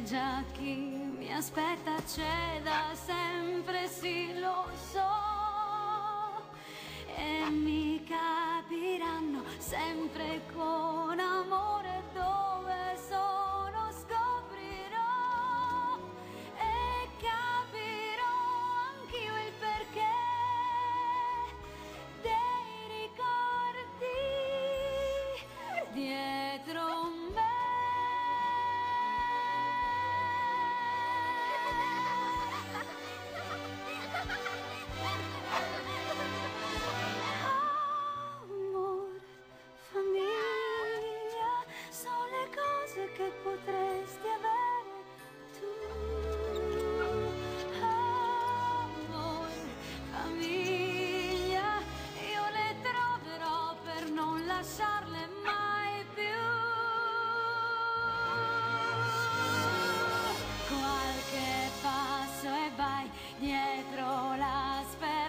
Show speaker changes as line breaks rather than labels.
già chi mi aspetta c'è da sempre, sì lo so, e mi capiranno sempre con amore dove sono, scoprirò e capirò anch'io il perché dei ricordi dietro me. Amore, famiglia, sono le cose che potresti avere tu. Amore, famiglia, io le troverò per non lasciarle mai più. Qualche passo e vai dietro la speranza.